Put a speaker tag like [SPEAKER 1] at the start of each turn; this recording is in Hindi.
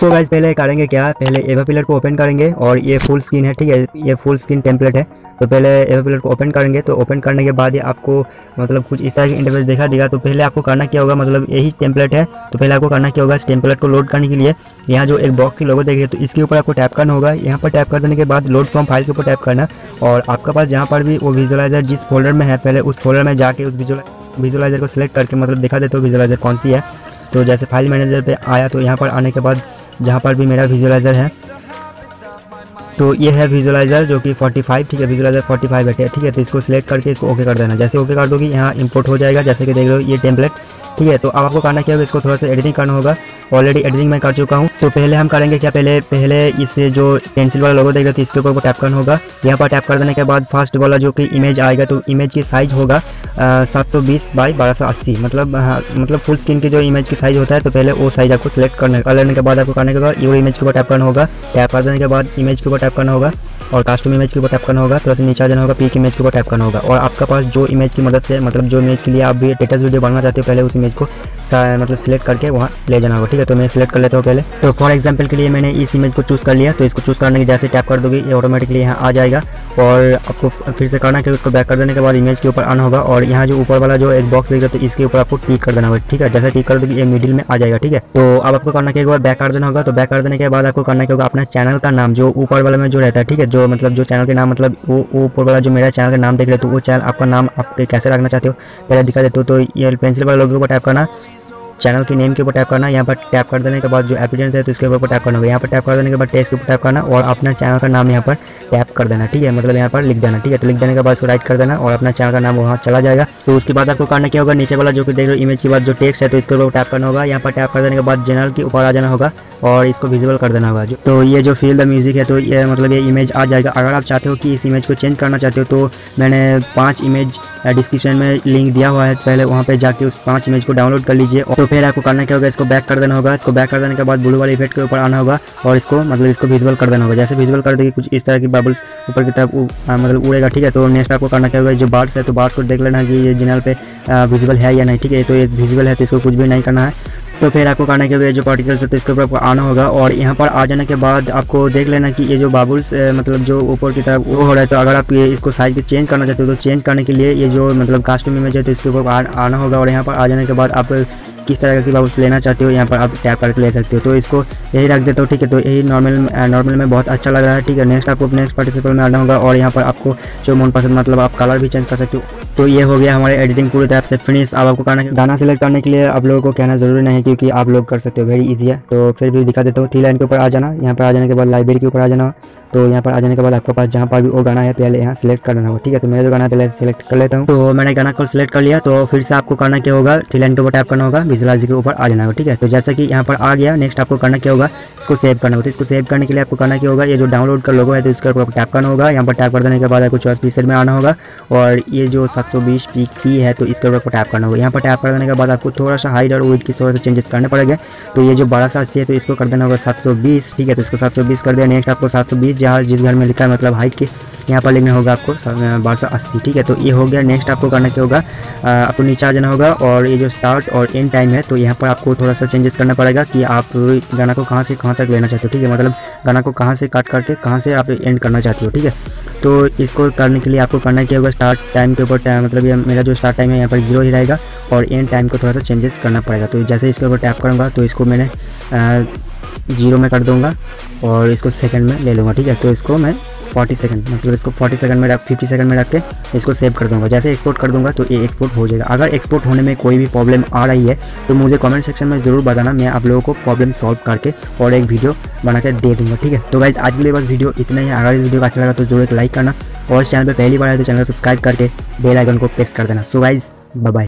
[SPEAKER 1] सो गाइस पहले करेंगे क्या, पहले एवेप्लेयर को ओपन करेंगे और ये फुल स्क्रीन है, ठीक है, ये फुल स्क्रीन टेम्पलेट है। तो पहले एवेप्लेयर को ओपन करेंगे, तो ओपन करने के बाद आपको मतलब कुछ इस तरह की इंटरफेस देखा देगा। तो पहले आपको करना क्या होगा, मतलब यही टेम्पलेट है, तो पहले आपको करना क्या होगा, इस टेम्पलेट को लोड करने के लिए यहाँ जो एक बॉक्स की लोगो देखिए, तो इसके ऊपर आपको टैप करना होगा। यहाँ पर टैप कर देने के बाद लोड फ्रॉम फाइल के ऊपर टैप करना, और आपका पास जहाँ पर भी वो विजुअलाइजर जिस फोल्डर में है, पहले उस फोल्डर में जाके उस विजुअलाइजर को सिलेक्ट करके मतलब दिखा देते हो विजुअलाइजर कौन सी है। तो जैसे फाइल मैनेजर पे आया, तो यहाँ पर आने के बाद जहाँ पर भी मेरा विजुअलाइजर है, तो ये है विजुअलाइजर जो कि 45, ठीक है, विजुअलाइजर 45 है, ठीक है। तो इसको सिलेक्ट करके इसको ओके कर देना। जैसे ओके कर दोगे यहाँ इंपोर्ट हो जाएगा, जैसे कि देख रहे हो ये टेम्पलेट, ठीक है। तो अब आपको करना क्या होगा, इसको थोड़ा सा एडिटिंग करना होगा। ऑलरेडी एडिटिंग मैं कर चुका हूँ। तो पहले हम करेंगे क्या, पहले इस जो पेंसिल वाला लोगो देख रहे हो, तो इसके ऊपर टैप करना होगा। यहाँ पर टैप कर देने के बाद फर्स्ट वाला जो कि इमेज आएगा, तो इमेज की साइज होगा 720 बाई 1280, मतलब फुल स्क्रीन की जो इमेज की साइज होता है। तो पहले वो साइज आपको सिलेक्ट कर लेने के बाद आपको करने के बाद ये इमेज के ऊपर टैप करना होगा। टैप कर देने के बाद इमेज के ऊपर टैप करना होगा और कस्टम इमेज के ऊपर टैप करना होगा। थोड़ा सा नीचे जाना होगा, पीक इमेज के ऊपर टैप करना होगा। और आपका पास जो इमेज की मदद से, मतलब जो इमेज के लिए आप भी स्टेटस वीडियो बनाना चाहते हो, पहले उस इमेज को मतलब सिलेक्ट करके वहाँ ले जाना होगा, ठीक है। तो मैं सिलेक्ट कर लेता हूँ पहले। तो फॉर एग्जांपल के लिए मैंने इस इमेज को चूज़ कर लिया। तो इसको चूज़ करने के जैसे टैप कर दोगे, ये ऑटोमेटिकली यहाँ आ जाएगा। और आपको फिर से करना है कि उसको बैक कर देने के बाद इमेज के ऊपर आना होगा, और यहाँ जो ऊपर वाला जो एक बॉक्स देगा, तो इसके ऊपर आपको टिक कर देना होगा, ठीक है। जैसे टिक कर दोगे ये मिडिल में आ जाएगा, ठीक है। तो अब आपको करना क्या होगा, बैक कर देना होगा। तो बैक कर देने के बाद आपको करना क्या होगा, अपना चैनल का नाम जो ऊपर वाला में जो रहता है, ठीक है, जो मतलब जो चैनल के नाम, मतलब वो ऊपर वाला जो मेरा चैनल का नाम देख रहे हो, तो वो चैनल आपका नाम आप कैसे रखना चाहते हो पहले दिखा देते हो। तो ये पेंसिल वाला लोगो को टैप करना, चैनल के नेम के ऊपर टैप करना। यहाँ पर टैप कर देने के बाद जो एपिडेंस है, तो इसके ऊपर टैप करना होगा। यहाँ पर टैप कर देने के बाद टेक्स्ट के ऊपर टैप करना और अपना चैनल का नाम यहाँ पर टैप कर देना, ठीक है, मतलब यहाँ पर लिख देना, ठीक है। तो लिख देने के बाद इसको राइट कर देना और अपना चैनल का नाम वहाँ चला जाएगा। तो उसके बाद आपको करना क्या होगा, नीचे वाला जो कि देख रहे हो इमेज के बाद जो टेक्स्ट है, तो इसके ऊपर टैप करना होगा। यहाँ पर टैप कर देने के बाद जनरल के ऊपर आ जाना होगा और इसको विजुअल कर देना होगा। तो ये जो फील द म्यूजिक है, तो ये मतलब ये इमेज आ जाएगा। अगर आप चाहते हो कि इस इमेज को चेंज करना चाहते हो, तो मैंने 5 इमेज डिस्क्रिप्शन में लिंक दिया हुआ है, पहले वहाँ पे जाके उस 5 इमेज को डाउनलोड कर लीजिए। तो फिर आपको करना क्या होगा, इसको बैक कर देना होगा। इसको बैक कर देने के बाद ब्लू वाले इफेक्ट के ऊपर आना होगा और इसको मतलब इसको विजुअल कर देना होगा। जैसे विजुअल कर देंगे कुछ इस तरह की बबल्स ऊपर की तरफ मतलब उड़ेगा, ठीक है। तो नेक्स्ट आपको करना क्या होगा, जो बार्ड्स है, तो बार्ड्स को देख लेना कि ये जनरल पे विजुअल है या नहीं, ठीक है। तो ये विजुअल है, तो इसको कुछ भी नहीं करना है। तो फिर आपको करना क्या होगा, जो पार्टिकल्स है, तो इसके ऊपर आपको आना होगा और यहाँ पर आ जाने के बाद आपको देख लेना कि ये जो बबल्स मतलब जो ऊपर की तरफ वो हो रहा है। तो अगर आप ये इसको साइज चेंज करना चाहते हो, तो चेंज करने के लिए ये जो मतलब कस्टम इमेज है, तो इसके ऊपर आना होगा। और यहाँ पर आ जाने के बाद आप किस तरह की बबल्स लेना चाहते हो, यहाँ पर आप टैप करके ले सकते हो। तो इसको यही रख देता हूँ, ठीक है। तो यही नॉर्मल में बहुत अच्छा लग रहा है, ठीक है। नेक्स्ट आपको नेक्स्ट पार्टिसिपल में आना होगा और यहाँ पर आपको जो मनपसंद मतलब आप कलर भी चेंज कर सकते हो। तो ये हो गया हमारे एडिटिंग पूरी तरह से फिनिश। अब आपको करना गाना सेलेक्ट करने के लिए आप लोगों को कहना जरूरी नहीं है, क्योंकि आप लोग कर सकते हो, वेरी इजी है। तो फिर भी दिखा देता हूँ। 3 लाइन के ऊपर आ जाना, यहाँ पर आ जाने के बाद लाइब्रेरी के ऊपर आ जाना। तो यहाँ पर आ जाने के बाद आपके पास जहाँ पर भी वो गाना है, पहले यहाँ सिलेक्ट करना होगा, ठीक है। तो मेरा जो गाना पहले सिलेक्ट कर लेता हूँ। तो मैंने गाना को सिलेक्ट कर लिया। तो फिर से आपको करना क्या होगा, 3 लाइन के ऊपर टैप करना होगा, विजुअलाइजर के ऊपर आ जाना होगा, ठीक है। तो जैसे कि यहाँ पर आ गया, नेक्स्ट आपको करना क्या होगा, इसको सेव करना होगा। तो इसको सेव करने के लिए आपको करना क्या होगा, ये जो डाउनलोड का लोगो है, तो इसके ऊपर टैप करना होगा। यहाँ पर टैप कर देने के बाद आपको चॉइस पीसेट में आना होगा और ये जो 720 पी है, तो इसके ऊपर टैप करना होगा। यहाँ पर टैप कर देने के बाद आपको थोड़ा सा हाइट और विड्थ की थोड़ा सा चेंजेस करने पड़ेंगे। तो ये जो 1280 है, तो इसको कर देना होगा 720, ठीक है। तो इसको 720 कर दिया। नेक्स्ट आपको 720 जहाँ जिस घर में लिखा है मतलब हाइट की, यहाँ पर लिखना होगा आपको 1280, ठीक है। तो ये हो गया। नेक्स्ट आपको करना क्या होगा, आपको नीचे आ जाना होगा और ये जो स्टार्ट और एंड टाइम है, तो यहाँ पर आपको थोड़ा सा चेंजेस करना पड़ेगा कि आप गाना को कहाँ से कहाँ तक लेना चाहते हो, ठीक है। मतलब गाना को कहाँ से काट करके कहाँ से आप एंड करना चाहते हो, ठीक है। तो इसको करने के लिए आपको करना क्या होगा, स्टार्ट टाइम के ऊपर मतलब ये मेरा जो स्टार्ट टाइम है यहाँ पर 0 ही रहेगा और एंड टाइम को थोड़ा सा चेंजेस करना पड़ेगा। तो जैसे इसके ऊपर टैप करूँगा, तो इसको मैंने 0 में कर दूँगा और इसको सेकंड में ले लूँगा, ठीक है। तो इसको मैं 40 सेकंड मतलब इसको 40 सेकंड में 50 सेकंड में रख के इसको सेव कर दूंगा। जैसे एक्सपोर्ट कर दूंगा, तो ये एक्सपोर्ट हो जाएगा। अगर एक्सपोर्ट होने में कोई भी प्रॉब्लम आ रही है, तो मुझे कमेंट सेक्शन में ज़रूर बताना, मैं आप लोगों को प्रॉब्लम सॉल्व करके और एक वीडियो बना के दे दूँगा, ठीक है। तो गाइस आज के लिए बस वीडियो इतना ही। अगर इस वीडियो का अच्छा लगा तो जरूर एक लाइक करना और इस चैनल पर पहली बार आए तो चैनल को सब्सक्राइब करके बेल आइकन को प्रेस कर देना। So guys bye bye.